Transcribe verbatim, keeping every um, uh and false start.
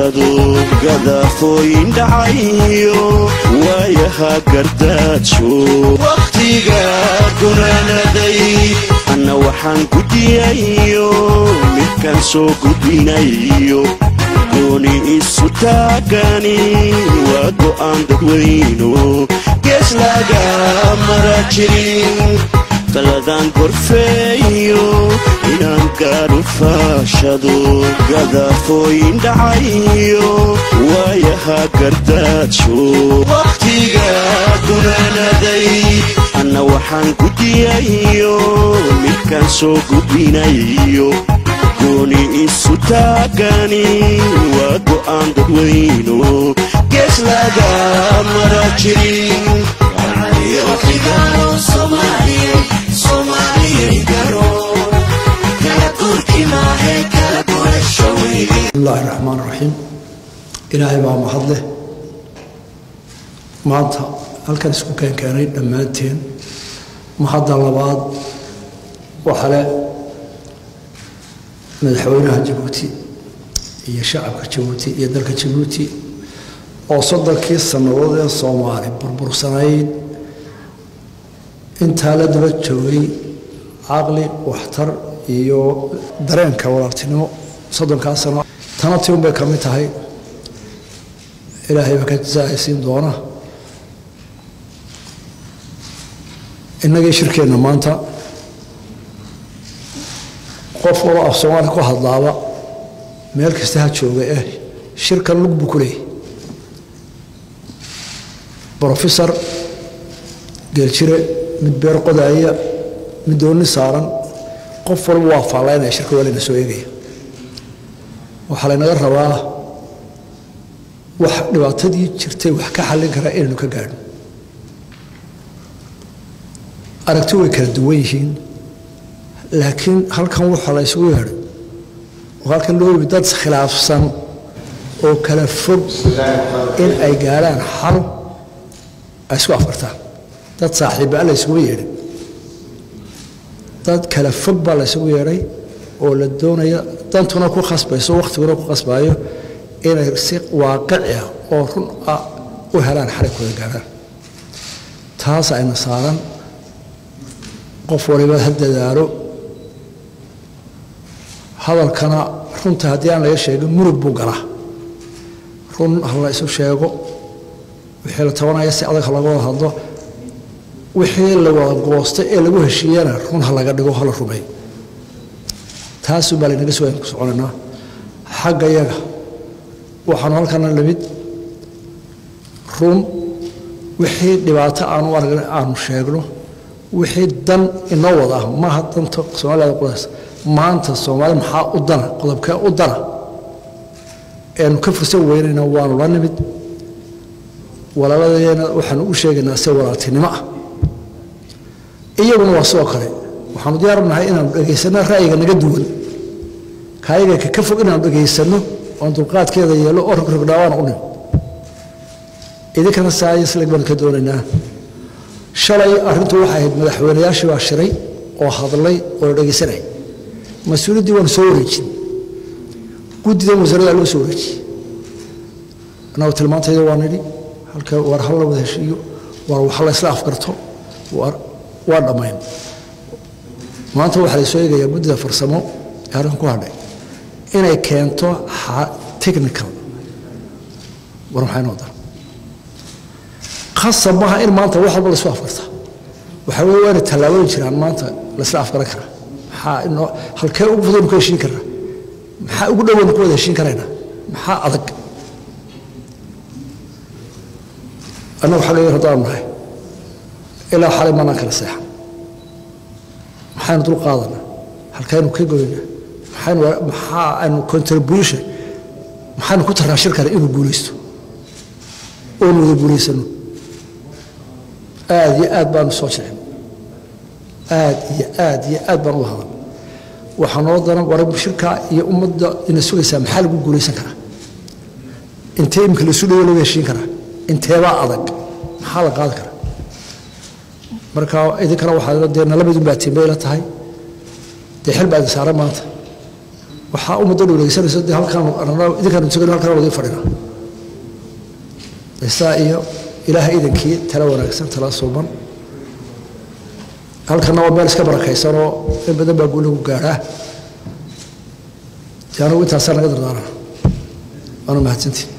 fashadu gadafooyin dhacayo waayaha gardaajo waqtiga gunaanaday anna waxaan gudiyayo midkaan soo gudbinayo gooni isu taagani waa go'aan dadweyno gees laga mara jirin taladan gorfeeyo inaan gaadho fashado gadafooyin dhacayo waayaha gardaajo waqtiga gunaanaday anna waxaan gudiyayo midkaan soo gudbinayo gooni isu taagani waa go'aan dadweyno gees laga mara jirin بسم الله الرحمن الرحيم إلهي بقى محضله معناتها هل كان اسكو كان كانين دمانتين محضر لبعض وحلاء مدحوينها جيبوتي هي شعبك جيبوتي هي دلك جيبوتي وصدر كيس سنوات الصومالي بربر سنين انت هلا دلت جوي عقلي واحتر iyo dareenka walaaltinimo soddonka sano tanatiun bay kamid tahay ilaahay ka jaayisiin doona inagii shirkeena maanta qof oo af Soomaali ku hadlaaba meel kasta ha jooga eh shirkan lug buu ku leeyahay professor geelchire mid beer qodaya mid dooni saaran qof walba waa faalayna shirka waliina soo eegaya waxa la naga rabaa wax dhibaatadii jirtay wax ka xalin kara inuu ka gaadho aragti way kala duwan yihiin laakiin halkan waxa la isugu yeedhay halkan loo yimid dad khilaafsan oo kala fog in ay gaaraan xal ay isku afartaan dad saaxiibo la isugu yeedhay dad kala fog baa la isugu yeeray oo la doonaya dantuna ku khasbayso waqtiguna ku khasbayo inay si waaqici ah oo run ah u helaan xarakooda gaaraan taas ayna saaran qof waliba hadadaaro hadalkana runta haddii aan laga sheegin murug buu galaa run hala isu sheego wixii la tabanaya si adag laga wada hadlo wixii la wada goostay ee lagu heshiiyana run ha laga dhigo hala rumay taas baa la naga soo ku soconaa xagga yaga waxaan halkan lamid run wixii dhibaato aan u aragnay aan sheegno wixii dan inoo wada ma hadanta Soomaaliya qodas maanta Soomaaliya maxaa u dana qodobka u dana ee ka fursan weynayna waan la nimid walaaladayna waxaan u sheegaynaa si walaaltinimo ah iyaguna waa soo kale waxaan diyaarnahay inaan dhageysano ra'yiga naga duwan kaayaga ka fog inaan dhageysano oo dulqaadkeeda yeelo oo rogrogdawaan u nim idinkana saayis lagban ka doonaynaa shalay arrintu waxay ahayd madaxweynayaashii waa shiray oo hadlay oo dhageysanay mas'uuliyadii waan soo wareejin guddiga wasaaradda loo soo wareejiyay anaa tilmaantayda waan nidhi halka war hal la wada heshiiyo war wax la isla afkarto war waa dhamayn maanta waxa la soo eegayaa guddida farsamo ee arrin ku hadhay inay keento technical war maxay noqdaan khasab maaha in maanta wax walba la soo afkarta waxa weeye waa tallaabooyin jiraan maanta la isla afkaran kara maxaa inoo halkee ugu fudud ku heshiin karaa maxaa ugu dhowan ku wada heshiin karaynaa maxaa adag annagu xagga radaan nahay ilaa xalay mana kala seexan maxaynu dul qaadana halkaynu ka goyna maxaynu maxaa aynu contribution maxaynu ku taraa shirkada inuu guulaysto oo noo guulaysano aad iyo aad baan soo jecel aad iyo aad iyo aad baan u hadal waxaan oo daran waran shirka iyo ummadda in sugaysa maxaa lagu guulaysan karaa intee imka la soo loo heshiin karaa intee baa adag maxaa la qaad karaa marka idinkana waxaa deena labadu baa tiimeela tahay de xil baad saaran maanta waxaa ummadda dhowreysanaysa dee halkaan idinkaan sugan halkaan wadi fadhina isaa iyo ilaahay idankii tala wanaagsan tala suuban halkana waa meel iska barakaysan oo in badan baa guulagu gaadhaa dee anugu intaasaa naga dardaarana waana mahadsantii